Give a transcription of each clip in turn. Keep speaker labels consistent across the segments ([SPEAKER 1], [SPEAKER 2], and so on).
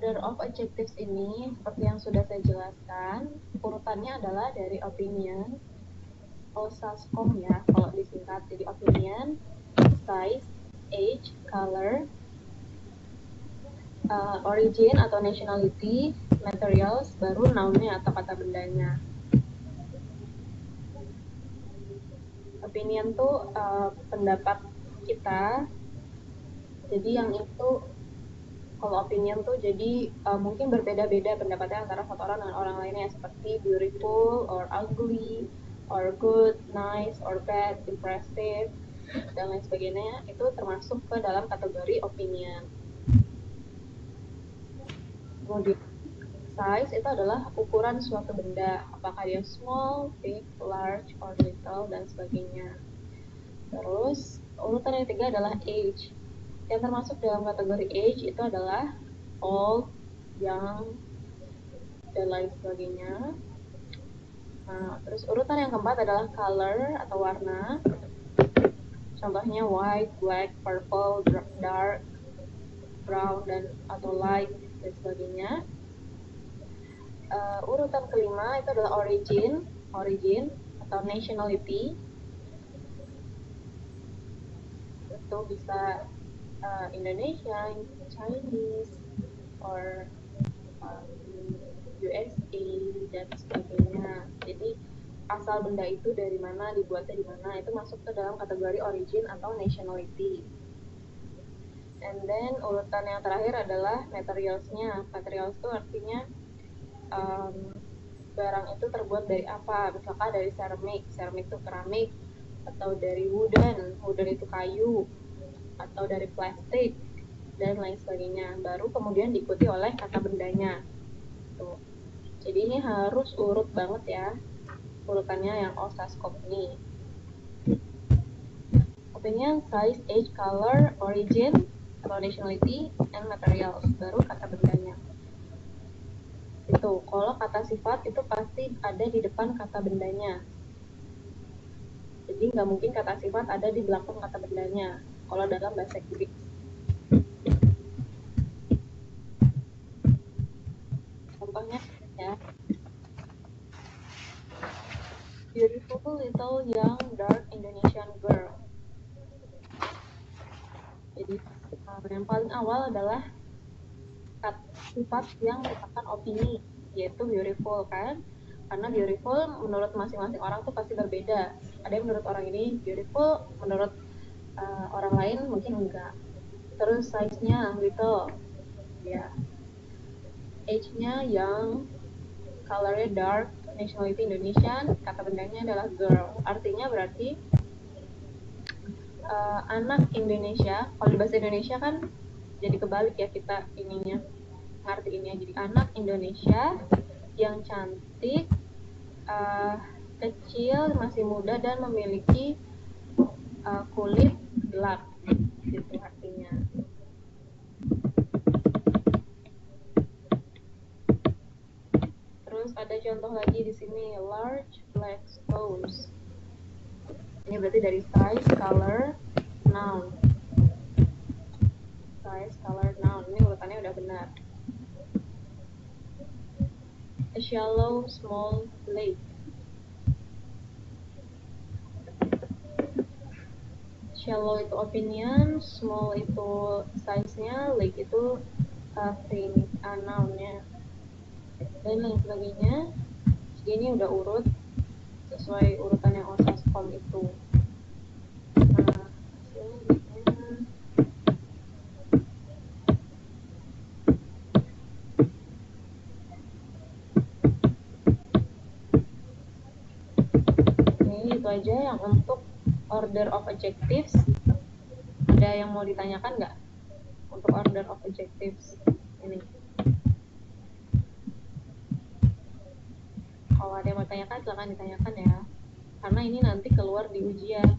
[SPEAKER 1] order of adjectives ini, seperti yang sudah saya jelaskan, urutannya adalah dari opinion, OSASCOM ya, kalau disingkat. Jadi opinion, size, age, color, origin atau nationality, materials, baru noun-nya atau kata bendanya. Opinion tuh pendapat kita. Jadi yang itu, kalau opinion tuh jadi mungkin berbeda-beda pendapatnya antara satu orang dengan orang lainnya, seperti beautiful or ugly, or good, nice, or bad, impressive, dan lain sebagainya. Itu termasuk ke dalam kategori opinion. Kemudian size itu adalah ukuran suatu benda, apakah dia small, big, large, or little, dan sebagainya. Terus urutan yang ketiga adalah age. Yang termasuk dalam kategori age itu adalah old, young, dan lain sebagainya. Nah, terus urutan yang keempat adalah color atau warna. Contohnya white, black, purple, dark, brown, dan atau light, dan sebagainya. Urutan kelima itu adalah origin atau nationality. Itu bisa Indonesia, Chinese, or USA, dan sebagainya. Jadi asal benda itu dari mana, dibuatnya di mana, itu masuk ke dalam kategori origin atau nationality. And then urutan yang terakhir adalah materials-nya. Materials itu artinya barang itu terbuat dari apa. Misalkan dari ceramic itu keramik, atau dari wooden itu kayu, atau dari plastik, dan lain sebagainya. Baru kemudian diikuti oleh kata bendanya. Tuh. Jadi ini harus urut banget ya, urutannya yang OSASCOP ini. Opinion, size, age, color, origin, atau nationality, and materials. Baru kata bendanya. Itu, kalau kata sifat itu pasti ada di depan kata bendanya. Jadi nggak mungkin kata sifat ada di belakang kata bendanya, kalau dalam bahasa Inggris. Contohnya ya, beautiful little young dark Indonesian girl. Jadi yang paling awal adalah sifat yang merupakan opini, yaitu beautiful kan, karena beautiful menurut masing-masing orang tuh pasti berbeda. Ada yang menurut orang ini beautiful, menurut orang lain mungkin enggak. Terus size-nya little, ya, age-nya young, color-nya dark, nationality Indonesian, kata bendanya adalah girl. Artinya berarti anak Indonesia. Kalau di bahasa Indonesia kan jadi kebalik ya kita ininya, ngartiinnya. Jadi anak Indonesia yang cantik, kecil, masih muda, dan memiliki kulit gelap, gitu artinya. Terus ada contoh lagi di sini, large black stones. Ini berarti dari size, color, noun. Size, color, noun. Ini urutannya udah benar. A shallow, small lake. Shallow itu opinion, small itu size-nya, lake itu thing, noun-nya, dan lain sebagainya. Jadi ini udah urut sesuai urutan yang OSASCOM itu. Nah, ini itu aja yang untuk order of adjectives. Ada yang mau ditanyakan nggak untuk order of adjectives ini? Kalau ada yang mau ditanyakan, silahkan ditanyakan ya, karena ini nanti keluar di ujian.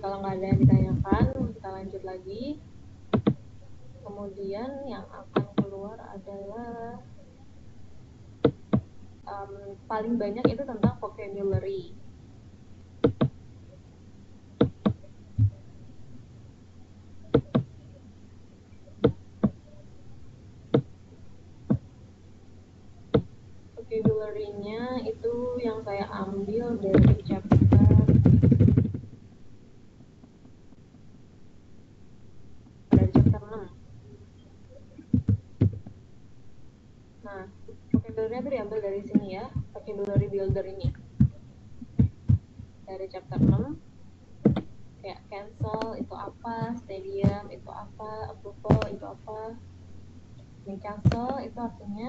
[SPEAKER 1] kalau nggak ada yang ditanyakan, kita lanjut lagi. Kemudian yang akan keluar adalah paling banyak itu tentang vocabulary. Vocabulary-nya itu yang saya ambil dari chapter 6. Nah, vocabulary-nya itu diambil dari sini ya, vocabulary builder ini. Dari chapter 6, kayak cancel itu apa, stadium itu apa, approval itu apa. Ini cancel itu artinya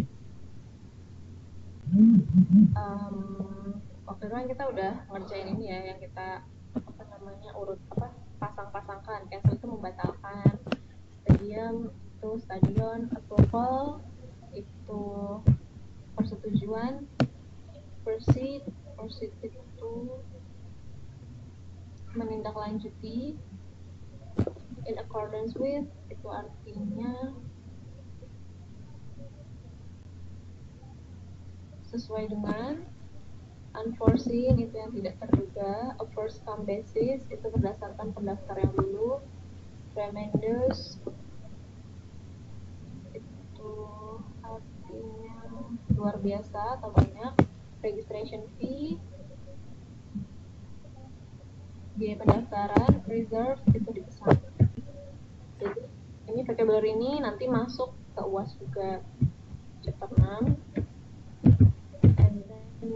[SPEAKER 1] waktu itu kan kita udah ngerjain ini ya, yang kita pasang-pasangkan. Cancel itu membatalkan, stadion, approval itu persetujuan, proceed itu menindaklanjuti, in accordance with itu artinya sesuai dengan, unforeseen itu yang tidak terduga, a first come basis itu berdasarkan pendaftar yang dulu, tremendous itu artinya luar biasa atau banyak, registration fee biaya pendaftaran, reserve itu dipesan. Jadi ini vocabulary ini nanti masuk ke UAS juga chapter 6. And then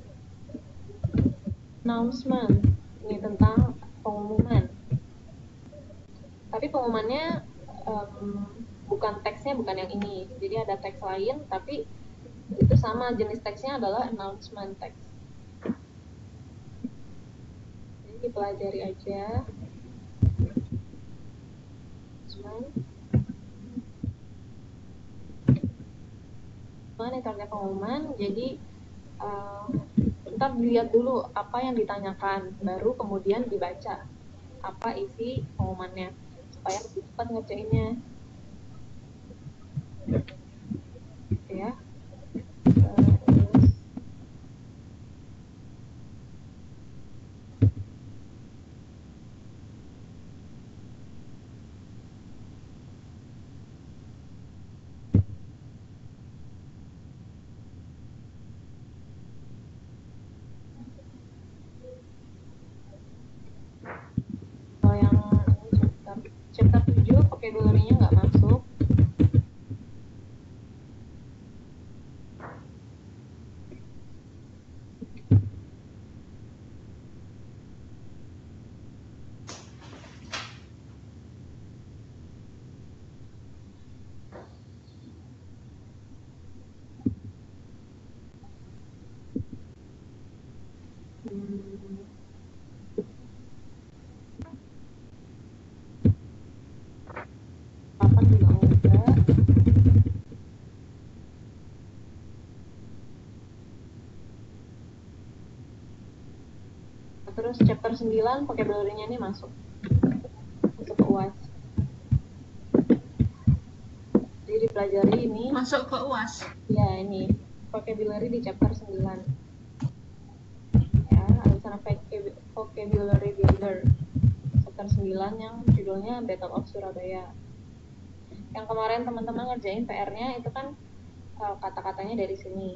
[SPEAKER 1] announcement ini tentang pengumuman. Tapi pengumumannya bukan teksnya, bukan yang ini. Jadi ada teks lain, tapi itu sama, jenis teksnya adalah announcement text. Jadi dipelajari aja. Ini target pengumuman. Jadi ntar dilihat dulu apa yang ditanyakan, baru kemudian dibaca apa isi pengumumannya supaya lebih cepat ngerjainnya. Oke ya. Kalau yang chapter 7 vocabulary-nya nggak masuk. Terus chapter 9 vocabulary-nya ini masuk ke UAS. Jadi dipelajari ini.
[SPEAKER 2] Masuk ke UAS?
[SPEAKER 1] Ya, ini vocabulary di chapter 9. Ya, ada sana vocabulary builder. Chapter 9 yang judulnya Battle of Surabaya. Yang kemarin teman-teman ngerjain PR-nya itu kan kata-katanya dari sini.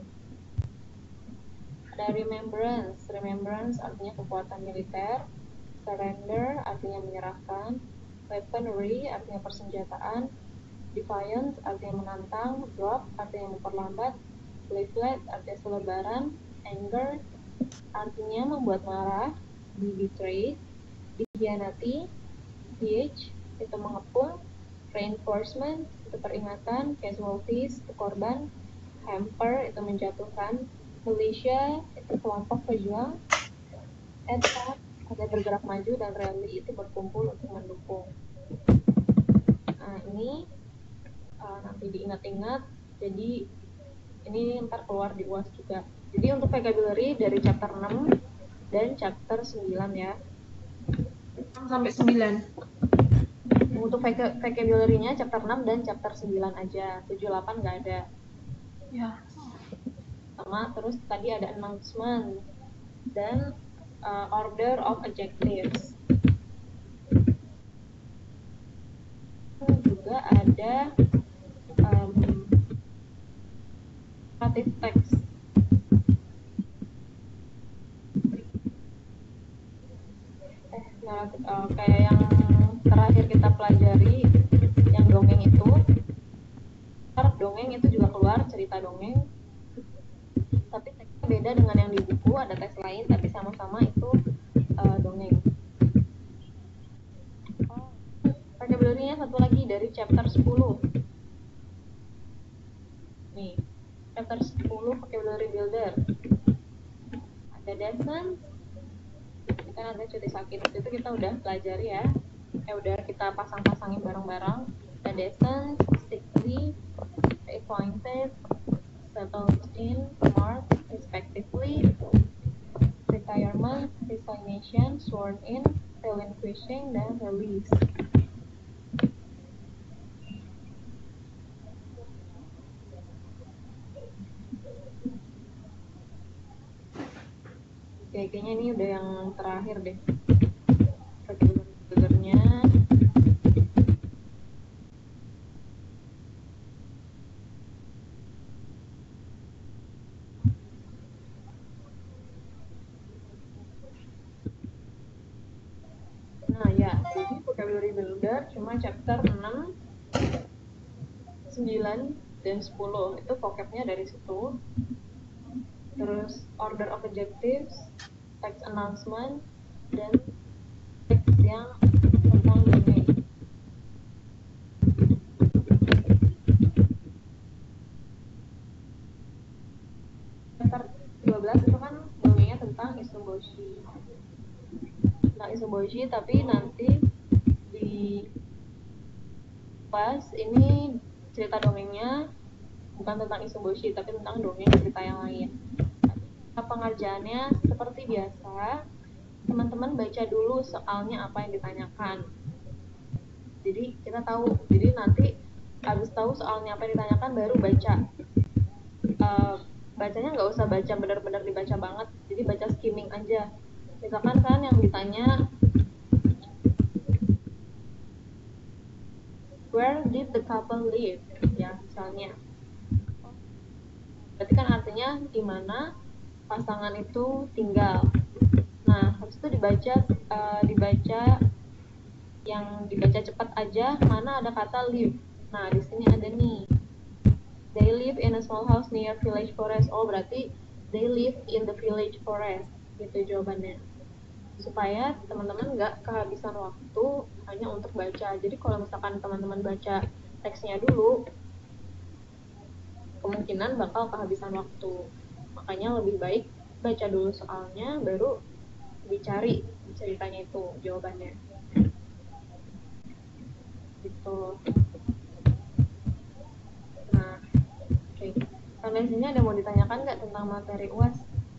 [SPEAKER 1] Ada remembrance artinya kekuatan militer, surrender artinya menyerahkan, weaponry artinya persenjataan, defiance artinya menantang, drop artinya memperlambat, leaflet artinya selebaran, anger artinya membuat marah, be betrayed, dikhianati, ph itu mengepung, reinforcement itu peringatan, casualties itu korban, hamper itu menjatuhkan, militia itu kelompok pejuang, attack ada bergerak maju, dan rally itu berkumpul untuk mendukung. Nah ini nanti diingat-ingat, jadi ini ntar keluar di UAS juga. Jadi untuk vocabulary dari chapter 6 dan chapter 9 ya.
[SPEAKER 2] 6 sampai 9.
[SPEAKER 1] Untuk vocabulary-nya chapter 6 dan chapter 9 aja. 7 8 nggak ada.
[SPEAKER 2] Ya.
[SPEAKER 1] Sama terus tadi ada announcement dan order of adjectives. Juga ada narrative text. Kayak yang terakhir kita pelajari yang dongeng itu, dongeng itu juga keluar cerita dongeng, tapi teksnya beda dengan yang di buku, ada teks lain tapi sama-sama itu dongeng. Vocabulary-nya satu lagi dari chapter 10. Nih, chapter 10 vocabulary builder. Ada lesson, kan ada cuti sakit itu kita udah pelajari ya. Udah kita pasang-pasangin bareng-bareng. Ada lesson, sickly, appointed, settled in, marked, respectively, retirement, resignation, sworn in, relinquishing, dan release. Kayaknya ini udah yang terakhir deh. Vocabulary-nya. Nah ya, jadi vocabulary builder cuma chapter 6, 9, dan 10. Itu vocabnya dari situ. Terus order of adjectives, text announcement, dan teks yang tentang domain. Chapter 12 itu kan domainnya tentang isomboshi. Tentang isomboshi, tapi nanti di pas ini cerita dongengnya bukan tentang isomboshi, tapi tentang dongeng cerita yang lain. Pengerjaannya seperti biasa, teman-teman baca dulu soalnya apa yang ditanyakan. Jadi kita tahu, jadi nanti habis tahu soalnya apa yang ditanyakan baru baca. Bacanya nggak usah baca benar-benar dibaca banget, jadi baca skimming aja. Misalkan kan yang ditanya, where did the couple live? Ya misalnya. Berarti kan artinya di mana pasangan itu tinggal. Nah, habis itu dibaca yang dibaca cepat aja, mana ada kata live. Nah, di sini ada nih. They live in a small house near village forest. Oh, berarti they live in the village forest. Gitu jawabannya. Supaya teman-teman nggak kehabisan waktu hanya untuk baca. Jadi kalau misalkan teman-teman baca teksnya dulu, kemungkinan bakal kehabisan waktu. Makanya lebih baik baca dulu soalnya, baru dicari ceritanya itu jawabannya. Gitu. Nah, oke. Sampai sini ada mau ditanyakan nggak tentang materi UAS?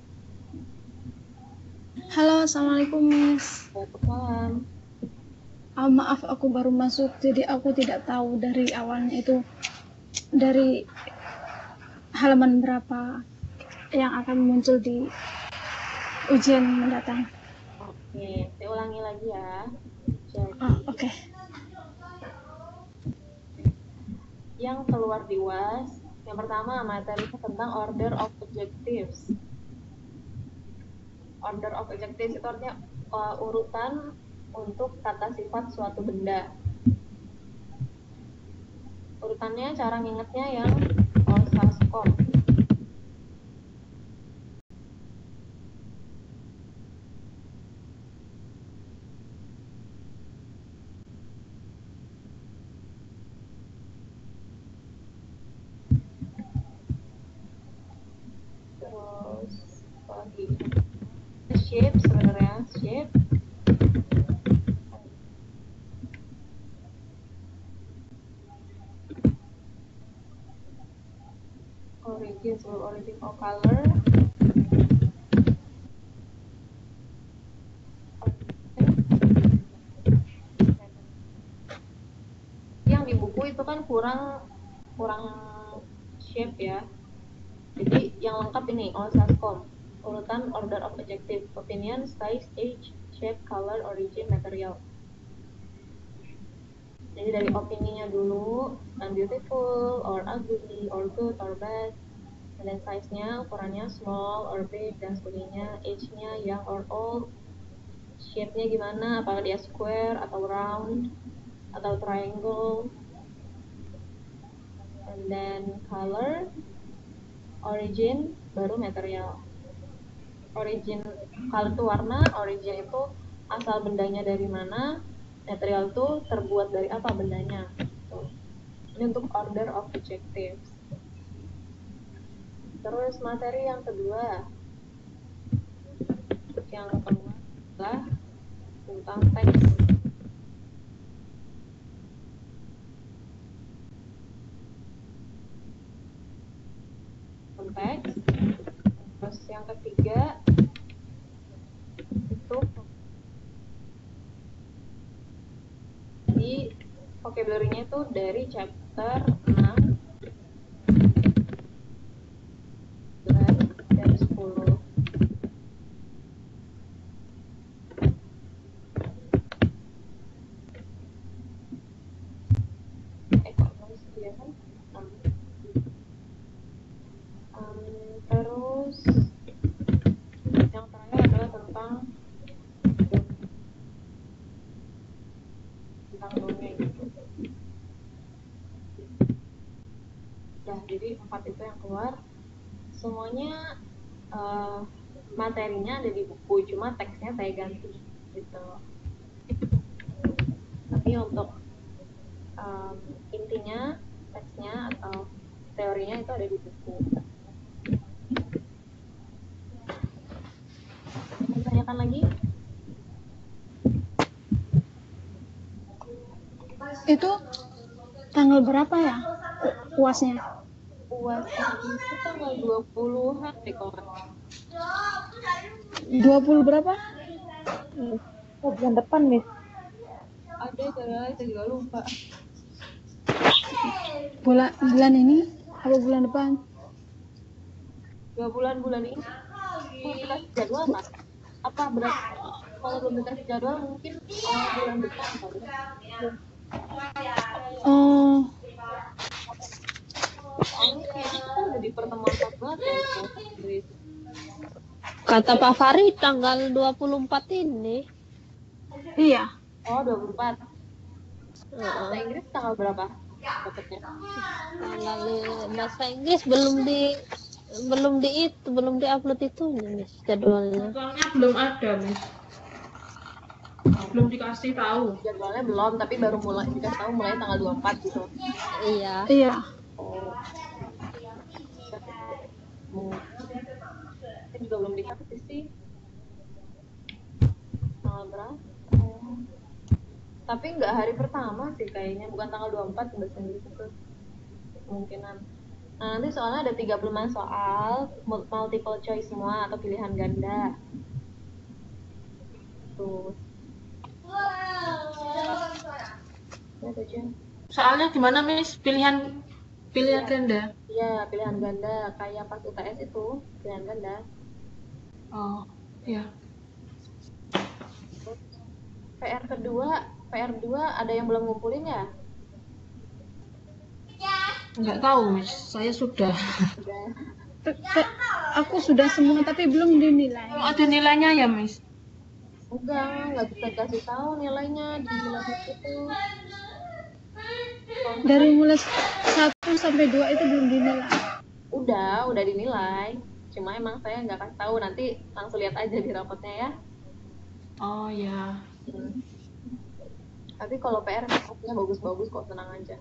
[SPEAKER 3] Halo, assalamualaikum Miss.
[SPEAKER 1] Waalaikumsalam.
[SPEAKER 3] Maaf aku baru masuk, jadi aku tidak tahu dari awalnya itu dari halaman berapa yang akan muncul di ujian mendatang.
[SPEAKER 1] Oke, saya ulangi lagi ya. Jadi,
[SPEAKER 3] Oke.
[SPEAKER 1] yang keluar di UAS, yang pertama materi tentang order of adjectives. Order of adjectives itu artinya urutan untuk kata sifat suatu benda. Urutannya cara ngingetnya yang Saskop. Terus lagi shape, sebenarnya shape. Origin of color. itu kan kurang shape ya. Jadi yang lengkap ini OSASCOM, urutan order of adjective, opinion, size, age, shape, color, origin, material. Jadi dari opininya dulu, beautiful, or ugly, or good, or bad. And then size-nya, ukurannya small, or big, dan sebagainya. Age-nya, young, or old. Shape-nya gimana, apakah dia square, atau round, atau triangle. And then color, origin, baru material. Origin, color itu warna, origin itu asal bendanya dari mana, material itu terbuat dari apa bendanya. Ini untuk order of adjectives. Terus materi yang kedua adalah tentang teks. Teks. Terus yang ketiga itu di vocabulary-nya itu dari chapter 6 dan 10. Terus yang terakhir adalah tentang dongeng. Nah, jadi 4 itu yang keluar. Semuanya materinya ada di buku, cuma teksnya saya ganti gitu. Tapi untuk intinya teksnya atau teorinya itu ada di buku. Tanyakan lagi?
[SPEAKER 3] Itu tanggal berapa ya UASnya?
[SPEAKER 1] UASnya itu tanggal 20-an deh kalau
[SPEAKER 3] 20 berapa?
[SPEAKER 2] Oh, bulan depan, Miss.
[SPEAKER 1] ada saya juga lupa.
[SPEAKER 3] Bulan ini apa bulan depan?
[SPEAKER 1] 2 bulan ini belum dikasih jadwal mas? Apa berarti kalau belum dikasih jadwal mungkin bulan depan kali ya?
[SPEAKER 3] Oh,
[SPEAKER 1] Soalnya kayaknya kita udah di pertemuan 14 ya bahasa Inggris.
[SPEAKER 2] Kata Pak Farid tanggal 24 ini.
[SPEAKER 3] iya.
[SPEAKER 1] Oh 24. Bahasa Inggris tanggal berapa dapetnya?
[SPEAKER 2] Tanggal bahasa Inggris belum diupload itu nih, Miss, jadwalnya.
[SPEAKER 4] Jadwalnya belum ada, Miss. Belum dikasih tahu.
[SPEAKER 1] Jadwalnya belum, tapi baru mulai dikasih tahu mulai tanggal 24 gitu.
[SPEAKER 2] Iya.
[SPEAKER 3] Iya.
[SPEAKER 1] Oh. Saya juga belum dikasih sih. Tanggal berapa? Tapi nggak hari pertama sih kayaknya, bukan tanggal 24 bahasa Inggris itu. Kemungkinan. Nah, nanti soalnya ada 35 soal, multiple choice semua atau pilihan ganda. Tuh. Ya, aja.
[SPEAKER 4] Soalnya gimana, Miss? Pilihan ganda.
[SPEAKER 1] Iya, pilihan ganda kayak pas UTS itu, pilihan ganda.
[SPEAKER 4] Oh, iya.
[SPEAKER 1] PR 2 ada yang belum ngumpulin ya?
[SPEAKER 4] Enggak tahu, Miss. Saya sudah.
[SPEAKER 1] Udah.
[SPEAKER 3] Aku sudah semua tapi belum dinilai.
[SPEAKER 4] Oh, ada nilainya ya, Miss?
[SPEAKER 1] Nggak bisa kasih tahu nilainya di nilai itu.
[SPEAKER 3] Dari mulai 1 sampai 2 itu belum dinilai.
[SPEAKER 1] Udah dinilai. Cuma emang saya nggak kasih tahu, nanti langsung lihat aja di rapotnya ya.
[SPEAKER 4] Oh, ya.
[SPEAKER 1] Tapi kalau PR rapotnya bagus-bagus kok, tenang aja.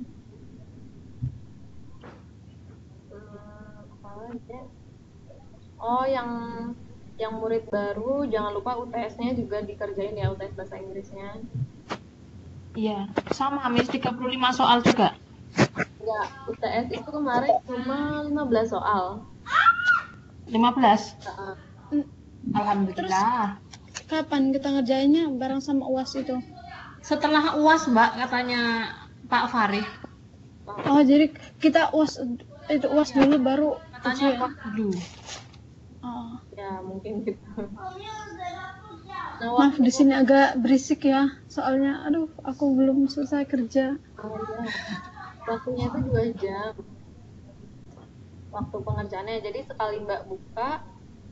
[SPEAKER 1] Apa aja? Oh, yang murid baru jangan lupa UTS-nya juga dikerjain ya, UTS bahasa Inggrisnya.
[SPEAKER 4] Iya, sama, Miss. 35 soal juga.
[SPEAKER 1] Enggak, UTS itu kemarin cuma 15 soal.
[SPEAKER 4] 15?
[SPEAKER 1] Nah,
[SPEAKER 4] Alhamdulillah.
[SPEAKER 3] Kapan kita ngerjainnya bareng sama UAS itu?
[SPEAKER 4] Setelah UAS, Mbak, katanya Pak Farid.
[SPEAKER 3] Oh, jadi kita uas dulu baru
[SPEAKER 4] Katanya
[SPEAKER 3] ujian.
[SPEAKER 4] apa dulu?
[SPEAKER 3] Oh.
[SPEAKER 1] Ya mungkin gitu. Nah,
[SPEAKER 3] Maaf di sini agak berisik ya, soalnya aduh aku belum selesai kerja.
[SPEAKER 1] ya, waktunya itu 2 jam. Waktu pengerjaannya. Jadi sekali Mbak buka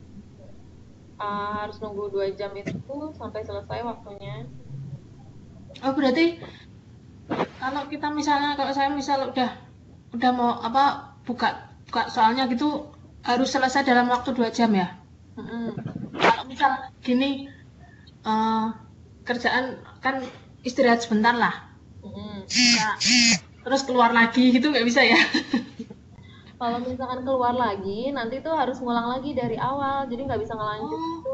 [SPEAKER 1] harus nunggu 2 jam itu sampai selesai waktunya.
[SPEAKER 4] Oh, berarti kalau saya misal udah mau apa buka soalnya gitu harus selesai dalam waktu 2 jam ya. Kalau misal gini kerjaan kan istirahat sebentar lah. Bisa, terus keluar lagi gitu nggak bisa ya?
[SPEAKER 1] Kalau misalkan keluar lagi, nanti tuh harus ngulang lagi dari awal, jadi nggak bisa ngelanjut gitu.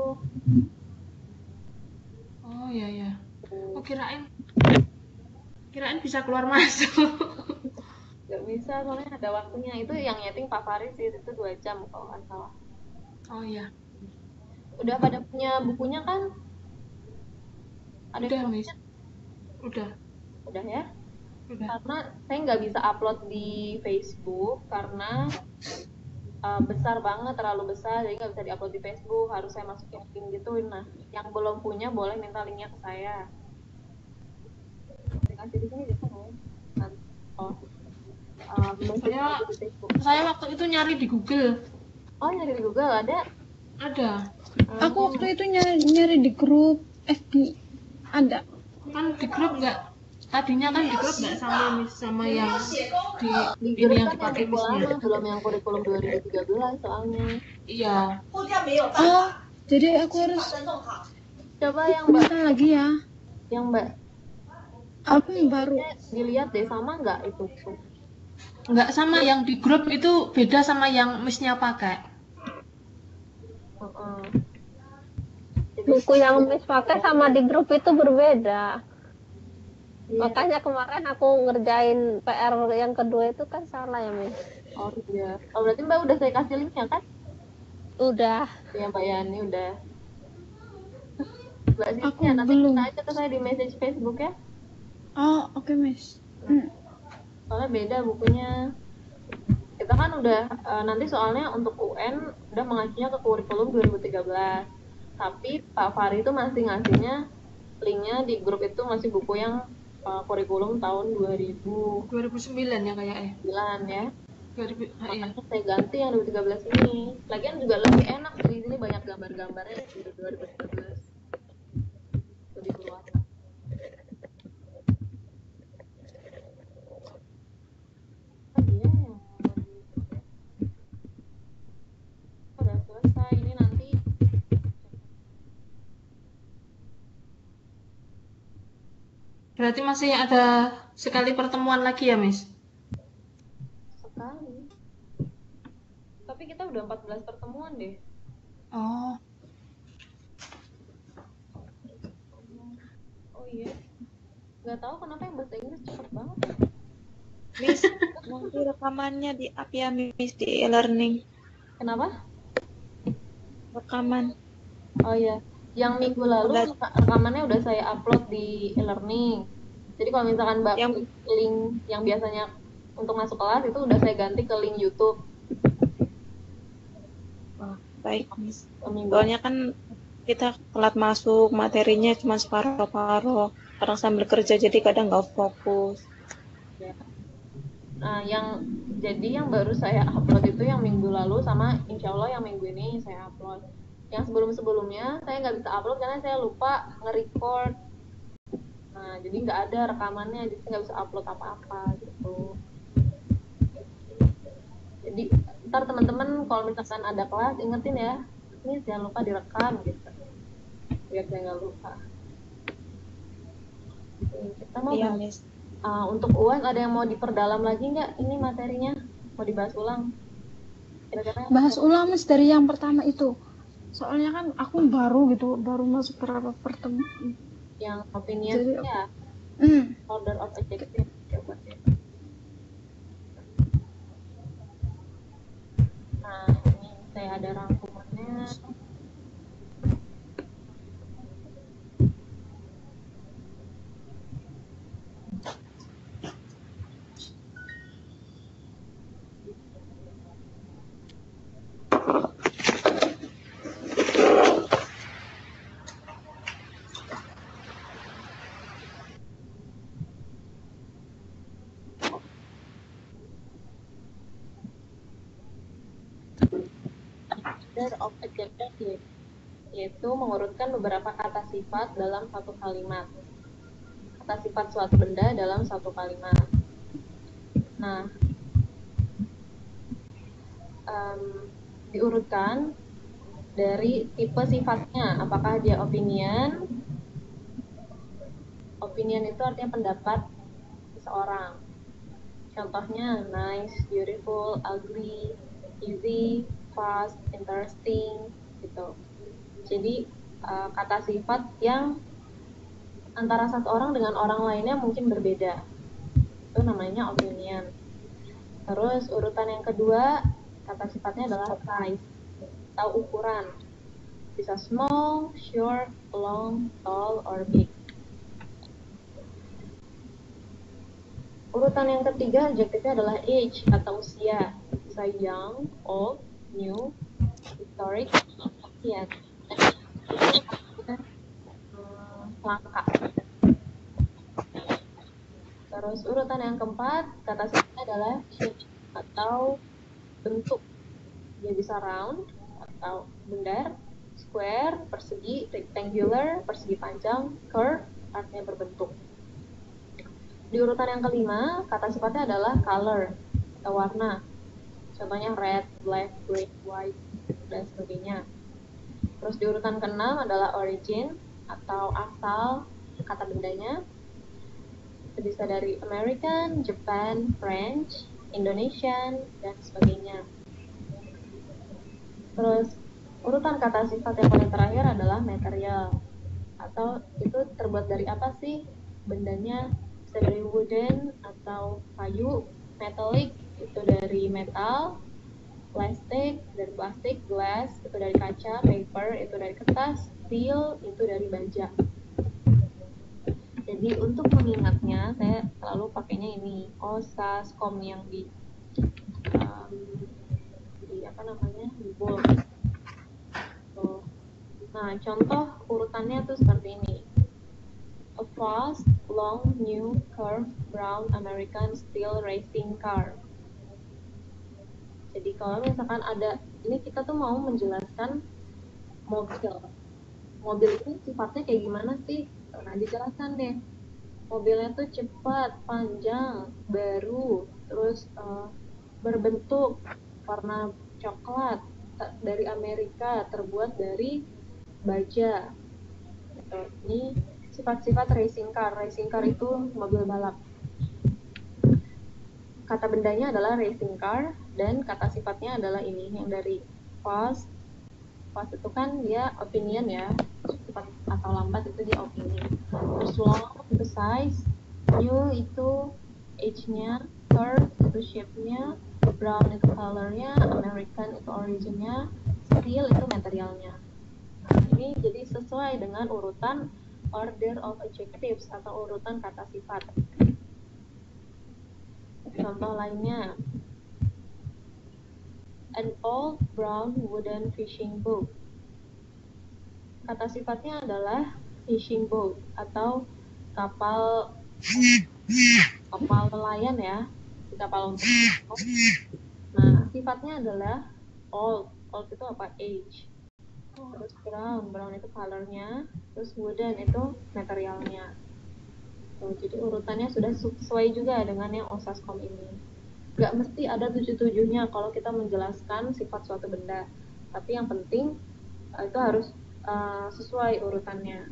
[SPEAKER 4] Oh iya ya. Oh kirain bisa keluar masuk.
[SPEAKER 1] Nggak bisa, soalnya ada waktunya. Itu yang nyeting Pak Faris sih, itu 2 jam kalau nggak salah.
[SPEAKER 4] Oh iya.
[SPEAKER 1] Udah pada punya bukunya kan? Ada
[SPEAKER 4] Udah,
[SPEAKER 1] yang
[SPEAKER 4] Miss. Udah
[SPEAKER 1] ya?
[SPEAKER 4] Udah.
[SPEAKER 1] Karena saya nggak bisa upload di Facebook karena besar banget, terlalu besar, jadi nggak bisa diupload di Facebook, harus saya masukin link gitu. Nah, yang belum punya boleh minta linknya ke saya. Dikasih di sini bisa nggak? Belum
[SPEAKER 4] Saya
[SPEAKER 1] di Facebook.
[SPEAKER 4] saya waktu itu nyari di Google.
[SPEAKER 1] Oh, nyari di Google ada?
[SPEAKER 4] Ada.
[SPEAKER 3] Aku waktu itu nyari di grup FB ada.
[SPEAKER 4] Kan di grup nggak, tadinya kan di grup nggak sama yang di
[SPEAKER 1] Di
[SPEAKER 4] ini yang
[SPEAKER 1] grup kan
[SPEAKER 4] dipakai
[SPEAKER 1] yang buku lama,
[SPEAKER 4] Missnya.
[SPEAKER 1] belum yang kurikulum 2013 soalnya.
[SPEAKER 4] Iya.
[SPEAKER 3] Oh, jadi aku harus
[SPEAKER 1] Coba yang Mbak,
[SPEAKER 3] minta lagi ya.
[SPEAKER 1] yang Mbak
[SPEAKER 3] Aku yang baru.
[SPEAKER 1] dilihat deh, sama nggak itu?
[SPEAKER 4] Nggak sama, yang di grup itu beda sama yang Missnya pakai.
[SPEAKER 2] Buku yang Miss pakai sama di grup itu berbeda. Makanya kemarin aku ngerjain PR yang kedua itu kan salah ya, Miss.
[SPEAKER 1] Oh iya. Oh berarti Mbak udah saya kasih linknya kan?
[SPEAKER 2] Udah.
[SPEAKER 1] Ya Mbak Yani udah. Mbak
[SPEAKER 3] Aku
[SPEAKER 1] Sisnya nanti
[SPEAKER 3] belum.
[SPEAKER 1] kita aja ke saya di message Facebook ya.
[SPEAKER 3] Oh, oke, Miss.
[SPEAKER 1] Soalnya beda bukunya. Kita kan udah nanti soalnya untuk UN udah mengacunya ke kurikulum 2013. Tapi Pak Fahri itu masih ngasihnya linknya di grup itu masih buku yang kurikulum tahun
[SPEAKER 4] 2009 ya kayaknya.
[SPEAKER 1] 2009 ya.
[SPEAKER 4] 2000, iya.
[SPEAKER 1] Makanya saya ganti yang 2013 ini. Lagian juga lebih enak sih, di sini banyak gambar-gambarnya di 2013. Lebih berwarna. Iya yang udah selesai ini nanti.
[SPEAKER 4] Berarti masih ada sekali pertemuan lagi ya, Miss?
[SPEAKER 1] Sekali. Tapi kita udah 14 pertemuan deh.
[SPEAKER 4] Oh.
[SPEAKER 1] Oh iya. Nggak tahu kenapa yang bahasa Inggris cepet banget ya.
[SPEAKER 5] Miss, nanti rekamannya di up ya, Miss, di e-learning.
[SPEAKER 1] Kenapa?
[SPEAKER 5] Rekaman.
[SPEAKER 1] Oh iya. Yang minggu lalu rekamannya udah saya upload di e-learning. Jadi kalau misalkan Mbak klik link yang biasanya untuk masuk kelas itu udah saya ganti ke link YouTube.
[SPEAKER 5] Oh, baik, Miss.
[SPEAKER 1] Minggu.
[SPEAKER 5] Soalnya kan kita telat masuk, materinya cuma separuh-paruh. Kadang sambil kerja jadi kadang nggak fokus.
[SPEAKER 1] Ya. Nah, yang baru saya upload itu yang minggu lalu sama insya Allah yang minggu ini saya upload. Yang sebelum-sebelumnya saya nggak bisa upload karena saya lupa nge-record. Nah, jadi nggak ada rekamannya, jadi nggak bisa upload apa-apa gitu. Jadi ntar teman-teman kalau misalkan ada kelas ingetin ya, ini jangan lupa direkam gitu, biar saya nggak lupa. Kita mau
[SPEAKER 5] Iya, Miss.
[SPEAKER 1] untuk UAS ada yang mau diperdalam lagi nggak ini materinya, mau dibahas ulang? Kira-kira
[SPEAKER 3] Bahas ulang, Miss, dari yang pertama itu. Soalnya kan aku baru masuk berapa pertemuan.
[SPEAKER 1] yang opinion
[SPEAKER 3] Jadi,
[SPEAKER 1] ya, order of objective coba deh. Nah ini saya ada rangkumannya. order of adjective, yaitu mengurutkan beberapa kata sifat dalam satu kalimat. Kata sifat suatu benda dalam satu kalimat. Nah, diurutkan dari tipe sifatnya. Apakah dia opinion? Opinion itu artinya pendapat seseorang. Contohnya nice, beautiful, ugly, easy, fast, interesting, gitu. Jadi kata sifat yang antara satu orang dengan orang lainnya mungkin berbeda. Itu namanya opinion. Terus urutan yang kedua, kata sifatnya adalah size atau ukuran. Bisa small, short, long, tall, or big. Urutan yang ketiga, adjektifnya adalah age atau usia. Bisa young, old, new, historic, ancient. Langka. Terus urutan yang keempat, kata sifatnya adalah shape atau bentuk. Dia bisa round atau bundar, square, persegi, rectangular, persegi panjang, curve, artinya berbentuk. Di urutan yang kelima, kata sifatnya adalah color atau warna. Contohnya red, black, green, white, dan sebagainya. Terus di urutan keenam adalah origin atau asal kata bendanya. Bisa dari American, Japan, French, Indonesian, dan sebagainya. Terus urutan kata sifat yang paling terakhir adalah material, atau itu terbuat dari apa sih bendanya. Bisa dari wooden atau kayu, metallic itu dari metal, plastic dari plastik, glass itu dari kaca, paper itu dari kertas, steel itu dari baja. Jadi untuk mengingatnya saya selalu pakainya ini osaskom yang di bold. Nah, contoh urutannya tuh seperti ini. A fast, long, new, curved, brown American steel racing car. Jadi kalau misalkan ada, ini kita tuh mau menjelaskan mobil. Mobil itu sifatnya kayak gimana sih? Nah, dijelaskan deh. Mobilnya tuh cepat, panjang, baru, terus berbentuk warna coklat, dari Amerika, terbuat dari baja. Gitu. Ini sifat-sifat racing car. Racing car itu mobil balap. Kata bendanya adalah racing car dan kata sifatnya adalah ini yang dari fast. Fast itu kan dia opinion ya, cepat atau lambat itu dia opinion. Terus long itu size, new itu age-nya, curve itu shape-nya, brown itu color-nya, American itu origin-nya, steel itu materialnya. Nah, ini jadi sesuai dengan urutan order of adjectives atau urutan kata sifat. Contoh lainnya, an old brown wooden fishing boat. Kata sifatnya adalah fishing boat atau kapal nelayan ya, kapal untuk. Nah, sifatnya adalah old. Old itu apa? Age. Terus brown itu colornya. Terus wooden itu materialnya. Jadi urutannya sudah sesuai juga dengan yang osaskom ini. Gak mesti ada 7-7-nya kalau kita menjelaskan sifat suatu benda. Tapi yang penting itu harus sesuai urutannya.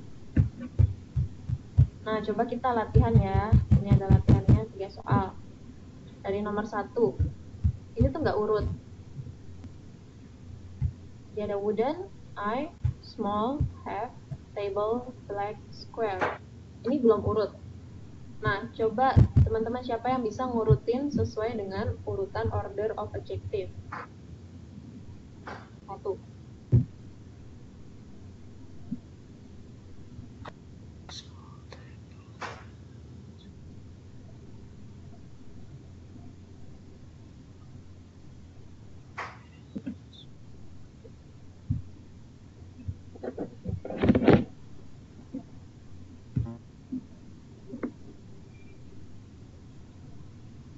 [SPEAKER 1] Nah, coba kita latihan ya. Ini ada latihannya 3 soal. Dari nomor 1. Ini tuh nggak urut. Dia ada wooden, I, small, have, table, black, square. Ini belum urut. Nah, coba teman-teman siapa yang bisa ngurutin sesuai dengan urutan order of adjective. 1.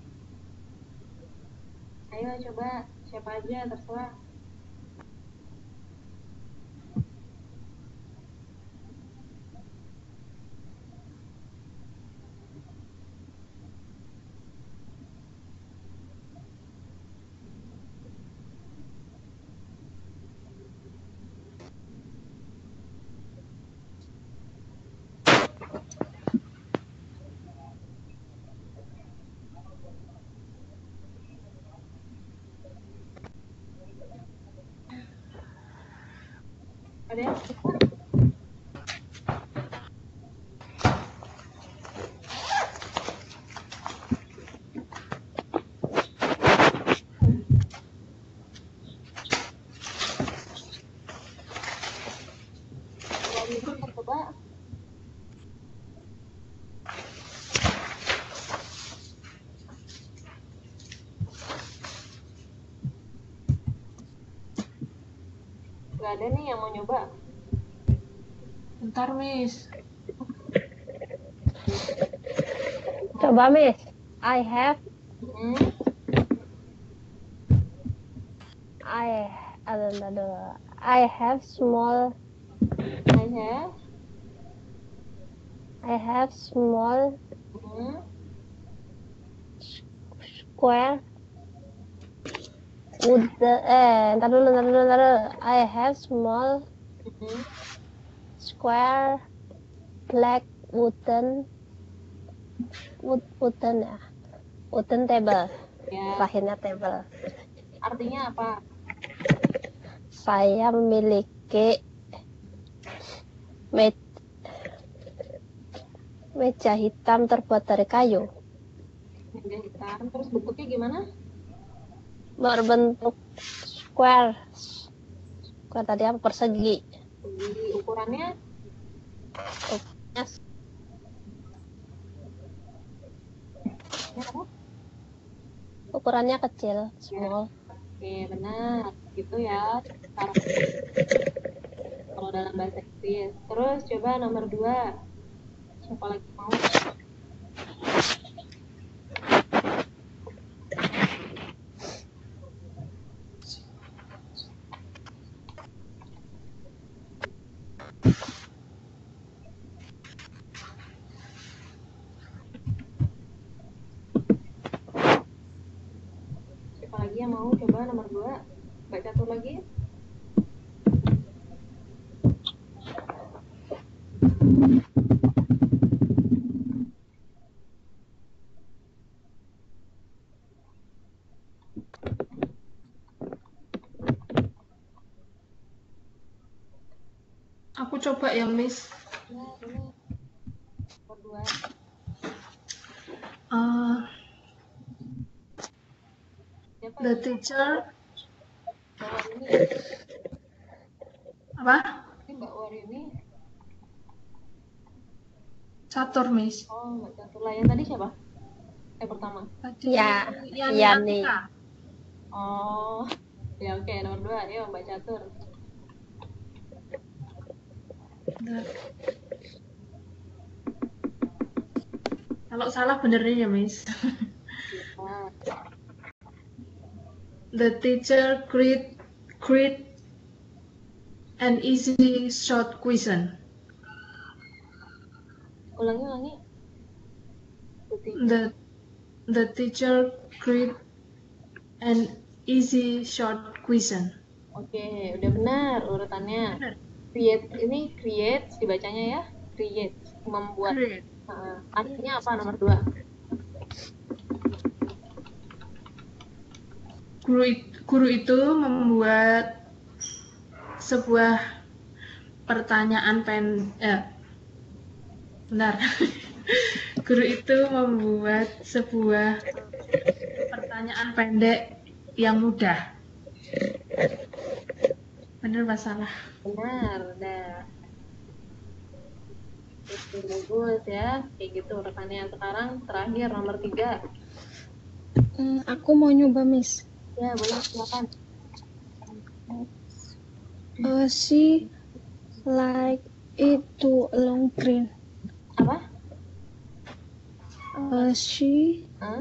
[SPEAKER 1] Ayo coba, siapa aja terserah. Ada yang suka? Kalau mungkin coba. Gak ada nih yang mau nyoba.
[SPEAKER 4] Bentar, Miss.
[SPEAKER 2] Coba, Miss. I have
[SPEAKER 1] Hmm.
[SPEAKER 2] I have small
[SPEAKER 1] I have. Hmm.
[SPEAKER 2] square ntar dulu. I have small
[SPEAKER 1] Hmm.
[SPEAKER 2] square black wooden table.
[SPEAKER 1] Ya.
[SPEAKER 2] Terakhirnya table.
[SPEAKER 1] Artinya apa?
[SPEAKER 2] Saya memiliki meja hitam terbuat dari kayu,
[SPEAKER 1] Meja hitam. Terus bentuknya gimana?
[SPEAKER 2] berbentuk square tadi apa, persegi.
[SPEAKER 1] Di ukurannya? Apa?
[SPEAKER 2] Ukurannya kecil, small.
[SPEAKER 1] Oke, benar. Gitu ya. Kalau dalam bahasa Inggris. Terus coba nomor 2. Siapa lagi mau? Siapa lagi yang mau coba nomor 2? Mbak Catur lagi?
[SPEAKER 4] Aku coba ya, Miss.
[SPEAKER 1] Ya, ini. Nomor 2. Siapa
[SPEAKER 4] The
[SPEAKER 1] yang
[SPEAKER 4] teacher
[SPEAKER 1] Mbak Warini?
[SPEAKER 4] apa?
[SPEAKER 1] Ini Mbak Warini.
[SPEAKER 4] Catur, Miss.
[SPEAKER 1] Oh, Mbak Catur lah. Yang tadi siapa? Pertama.
[SPEAKER 4] Tadi
[SPEAKER 2] Ya,
[SPEAKER 4] Yani
[SPEAKER 2] Yani.
[SPEAKER 4] Atika.
[SPEAKER 1] Oh, ya oke. Nomor 2. Ayo Mbak Catur.
[SPEAKER 4] Bentar. Kalau salah benerin ya, Miss.
[SPEAKER 1] Nah,
[SPEAKER 4] The teacher create an easy short question.
[SPEAKER 1] ulangi.
[SPEAKER 4] The teacher create an easy short question.
[SPEAKER 1] Oke, udah benar urutannya.
[SPEAKER 4] Benar.
[SPEAKER 1] Create dibacanya ya. Create, membuat.
[SPEAKER 4] Create.
[SPEAKER 1] Artinya apa nomor 2?
[SPEAKER 4] Guru itu membuat sebuah pertanyaan benar. Guru itu membuat sebuah pertanyaan pendek yang mudah. Benar apa salah?
[SPEAKER 1] Benar, udah. Oke, bagus ya. Kayak gitu urutannya. Sekarang terakhir nomor 3.
[SPEAKER 3] Aku mau nyoba, Miss.
[SPEAKER 1] Ya, boleh silakan.
[SPEAKER 3] She like it to long green.
[SPEAKER 1] Apa?
[SPEAKER 3] She
[SPEAKER 1] Hah?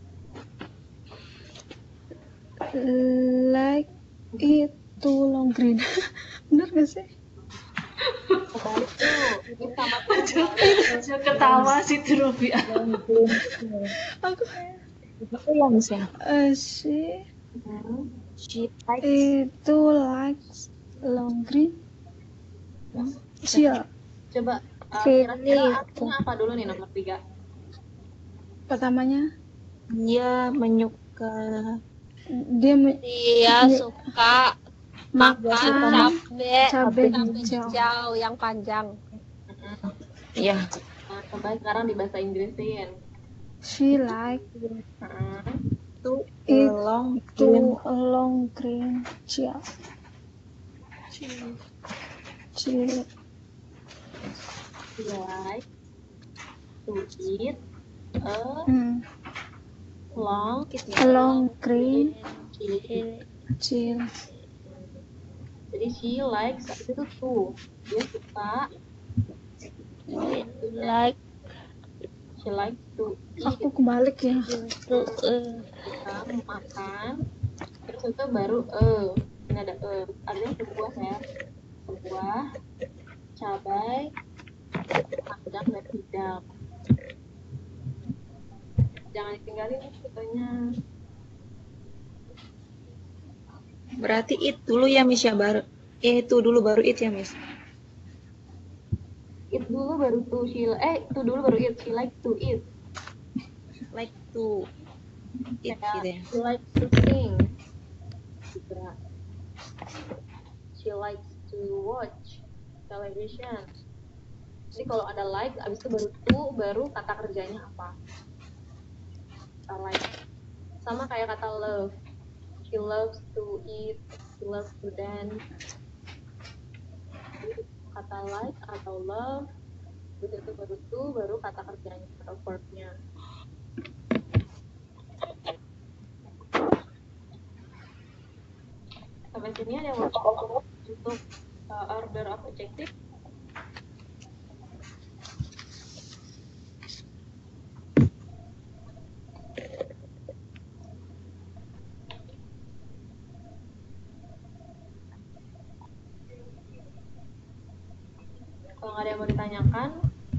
[SPEAKER 3] like it to long green. Bener gak sih?
[SPEAKER 1] Kebalik tuh. Ini sama tuh.
[SPEAKER 4] Aja ketawa si Truvia.
[SPEAKER 3] Aku
[SPEAKER 5] Itu ya, Miss ya.
[SPEAKER 3] she
[SPEAKER 5] She likes
[SPEAKER 3] itu likes long green. Siap.
[SPEAKER 1] Coba
[SPEAKER 2] Pilih
[SPEAKER 1] kira-kira
[SPEAKER 2] itu.
[SPEAKER 1] artinya apa dulu nih nomor 3?
[SPEAKER 3] Pertamanya
[SPEAKER 5] dia menyuka
[SPEAKER 3] dia
[SPEAKER 2] Dia suka Makan cabe
[SPEAKER 3] cabai
[SPEAKER 2] hijau
[SPEAKER 3] hijau.
[SPEAKER 2] yang panjang.
[SPEAKER 5] Iya.
[SPEAKER 1] Nah, coba sekarang di bahasa Inggrisin.
[SPEAKER 3] She like
[SPEAKER 5] Itu
[SPEAKER 3] it
[SPEAKER 5] long
[SPEAKER 3] to a long green chia. She
[SPEAKER 1] She like to eat a long
[SPEAKER 3] a long green
[SPEAKER 1] chili.
[SPEAKER 3] chia.
[SPEAKER 1] Jadi she likes itu tuh dia suka
[SPEAKER 2] Like
[SPEAKER 1] she likes to eat
[SPEAKER 3] Aku kebalik ya.
[SPEAKER 2] to
[SPEAKER 1] suka makan terus itu baru ini ada artinya sebuah ya sebuah cabai panjang dan hijau jangan ditinggalin fotonya.
[SPEAKER 5] Berarti it dulu ya Miss ya, baru itu dulu baru it ya Miss.
[SPEAKER 1] Eat dulu baru tuh itu dulu baru eat she like to eat
[SPEAKER 5] Like to it
[SPEAKER 1] kayak
[SPEAKER 5] gitu ya.
[SPEAKER 1] she likes to sing juga she likes to watch television. Jadi kalau ada like abis itu baru to baru kata kerjanya apa kata like sama kayak kata love she loves to eat she loves to dance. Jadi, kata like atau love terus itu baru to baru kata kerjanya atau verbnya. Sampai sini ada yang mau untuk order of adjective. Kalau nggak ada yang mau ditanyakan,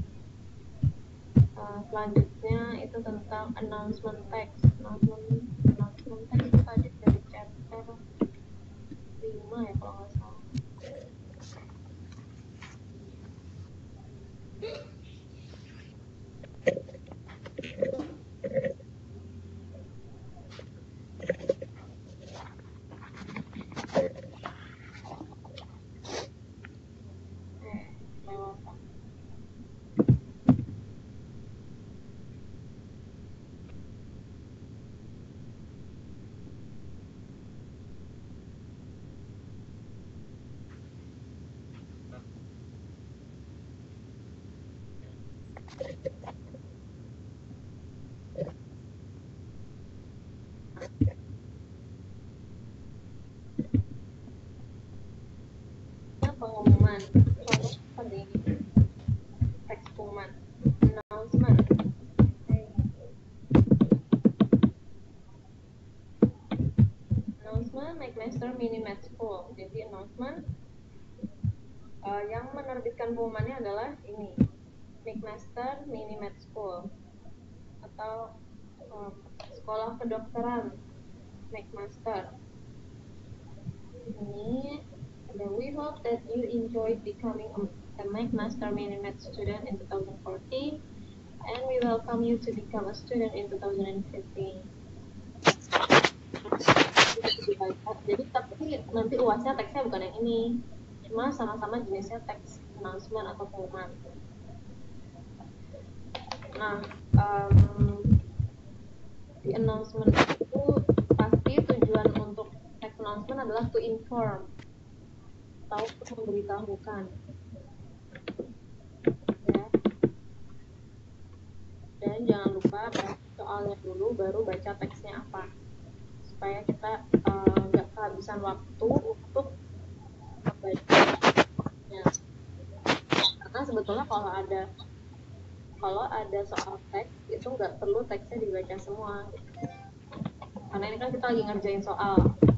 [SPEAKER 1] selanjutnya itu tentang announcement text. Announcement text itu tadi dari chapter 5 ya kalau nggak salah. Lewat. Pengumuman contoh di teks pengumuman announcement McMaster Mini-Med School. Jadi announcement yang menerbitkan pengumumannya adalah ini McMaster Mini-Med School atau sekolah kedokteran McMaster. Ini then we hope that you enjoyed becoming a McMaster Mini-Med student in 2014 and we welcome you to become a student in 2015. Jadi tapi nanti UASnya teksnya bukan yang ini, cuma sama-sama jenisnya teks announcement atau pengumuman. Nah, di announcement itu pasti tujuan untuk teks announcement adalah to inform atau untuk memberitahukan. Ya. Dan jangan lupa baca soalnya dulu baru baca teksnya apa. Supaya kita nggak kehabisan waktu untuk membacanya. Karena sebetulnya kalau ada soal teks itu nggak perlu teksnya dibaca semua. Karena ini kan kita lagi ngerjain soal.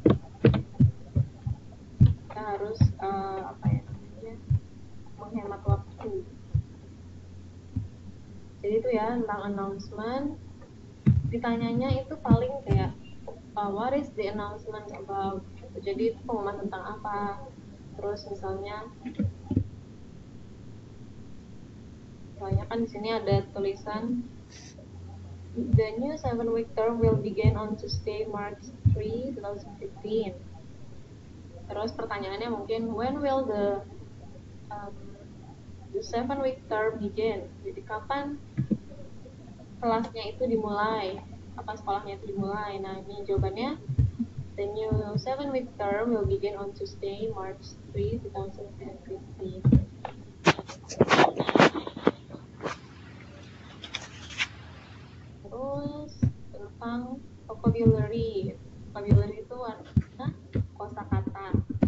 [SPEAKER 1] Kita harus menghemat waktu. Jadi itu ya tentang announcement. Ditanyanya itu paling kayak what is the announcement about? Jadi itu pengumuman tentang apa? Terus misalnya kan di sini ada tulisan the new 7-week term will begin on Tuesday, March 3, 2015. Terus pertanyaannya mungkin when will the 7-week term begin? Jadi kapan kelasnya itu dimulai? Kapan sekolahnya itu dimulai? Nah, ini jawabannya. The new 7-week term will begin on Tuesday, March 3, 2015. Terus tentang vocabulary. Vocabulary itu artinya kosakata.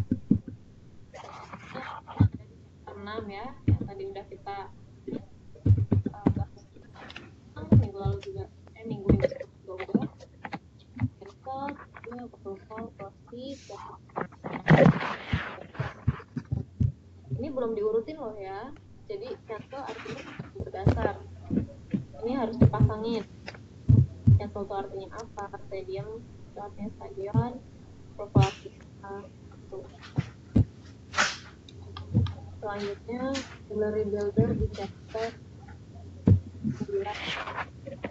[SPEAKER 1] Ada 6 ya, yang tadi udah kita bahas minggu lalu juga. Minggu ini juga. Cancel, proposal, proceed. Ini belum diurutin loh ya. Jadi cancel artinya berdasar. Ini harus dipasangin. Cancel itu artinya apa? Stadium itu artinya stadion. Proposal itu. Selanjutnya vocabulary builder di chapter 9.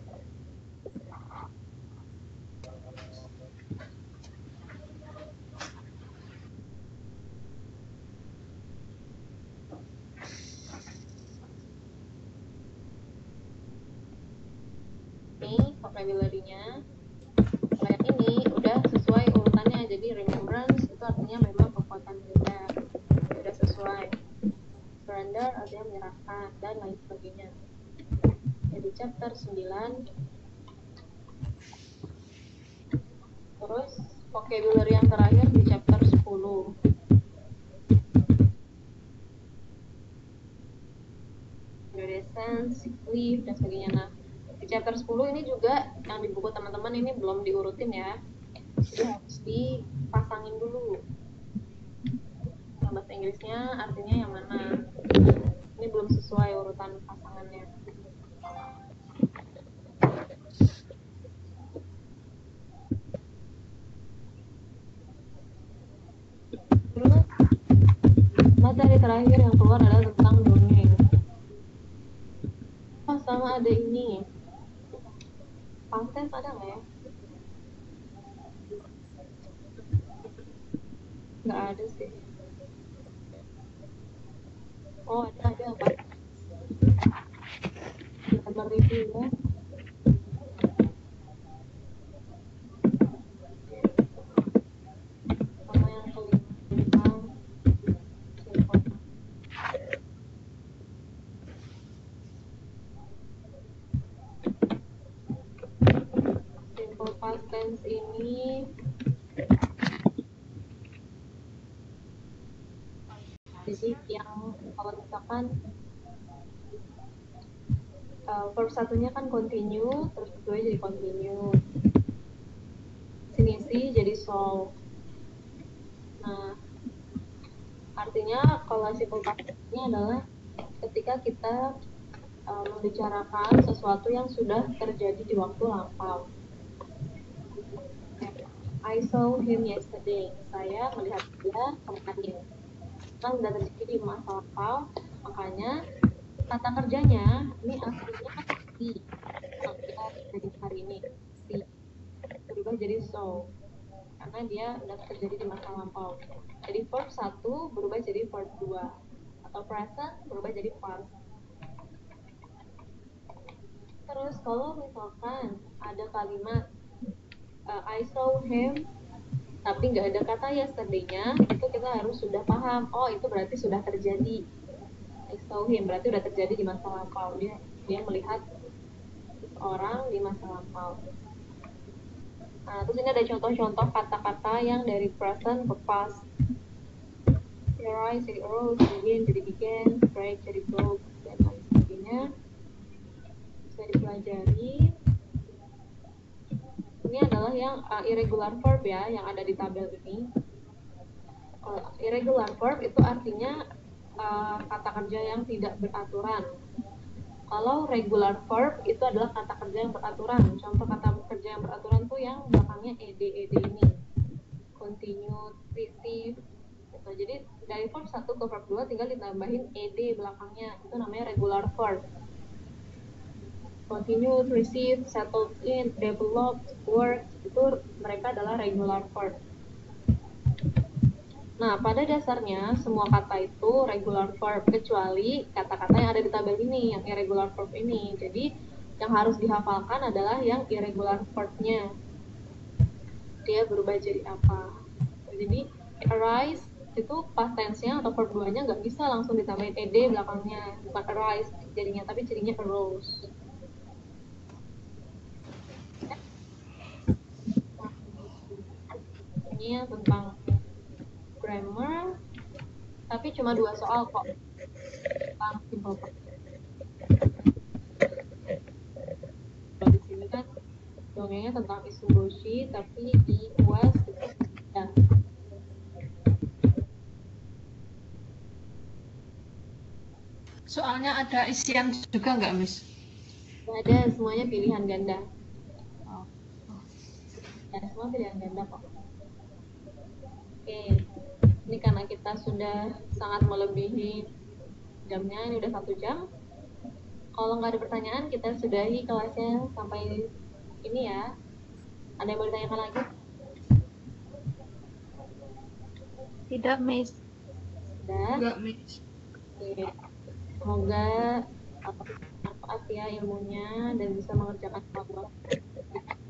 [SPEAKER 1] Vocabulary-nya kayak ini udah sesuai urutannya, jadi remembrance itu artinya memang kekuatan militer, udah sesuai. Surrender artinya menyerahkan dan lain sebagainya. Jadi chapter 9. Terus vocabulary yang terakhir di chapter 10. Adolescence, sick leave dan sebagainya. Nah, di chapter 10 ini juga yang di buku teman-teman ini belum diurutin ya. Jadi harus dipasangin dulu. Yang bahasa Inggrisnya artinya yang mana. Ini belum sesuai urutan pasangannya. Terus materi terakhir yang keluar adalah tentang dongeng. Sama ada ini. Pangses ada nggak ya? Nggak ada sih. Oh, ada apa? Kita review ya. Sama yang kelima tentang simple past tense ini jadi yang kalau misalkan verb satunya kan continue, terus kedua jadi continue, sinisi jadi solve. Nah, artinya kalau simple past tense ini adalah ketika kita membicarakan sesuatu yang sudah terjadi di waktu lampau. I saw him yesterday. Saya melihat dia kemarin. Kan sudah terjadi di masa lampau, makanya kata kerjanya ini aslinya si. Kalau kita terjadi hari ini si berubah jadi so karena dia sudah terjadi di masa lampau. Jadi verb 1 berubah jadi verb 2 atau present berubah jadi past. Terus kalau misalkan ada kalimat I saw him tapi nggak ada kata yesterday-nya, itu kita harus sudah paham, oh itu berarti sudah terjadi. I saw him berarti sudah terjadi di masa lampau, dia melihat orang di masa lampau. Nah, terus ini ada contoh-contoh kata-kata yang dari present ke past. Rise jadi arose, begin jadi began, break jadi broke, dan lain sebagainya. Bisa dipelajari. Ini adalah yang irregular verb ya, yang ada di tabel ini. Irregular verb itu artinya kata kerja yang tidak beraturan. Kalau regular verb itu adalah kata kerja yang beraturan. Contoh kata kerja yang beraturan tuh yang belakangnya ed ini. Continue, receive. Gitu. Jadi dari verb 1 ke verb 2 tinggal ditambahin ed belakangnya. Itu namanya regular verb. Continue, receive, settled in, developed, work, itu mereka adalah regular verb. Nah, pada dasarnya semua kata itu regular verb kecuali kata-kata yang ada di tabel ini, yang irregular verb ini. Jadi, yang harus dihafalkan adalah yang irregular verb-nya. Dia berubah jadi apa? Jadi, arise itu past tense-nya atau verb 2-nya nggak bisa langsung ditambahin ed belakangnya. Bukan arise jadinya, tapi jadinya arose. Ini yang tentang grammar, tapi cuma 2 soal kok tentang simple past. Kalau di sini kan dongengnya tentang Isuboshi, tapi di UAS itu ya.
[SPEAKER 4] Soalnya ada isian juga nggak, Miss?
[SPEAKER 1] Nggak ada, semuanya pilihan ganda.
[SPEAKER 4] Oh.
[SPEAKER 1] Ya, semua pilihan ganda kok. Oke, ini karena kita sudah sangat melebihi jamnya, ini udah 1 jam. Kalau nggak ada pertanyaan, kita sudahi kelasnya sampai ini ya. Ada yang mau ditanyakan lagi?
[SPEAKER 5] Tidak, Miss.
[SPEAKER 1] Sudah?
[SPEAKER 4] Enggak, Miss.
[SPEAKER 1] Oke. Semoga bermanfaat ya ilmunya dan bisa mengerjakan kelompok.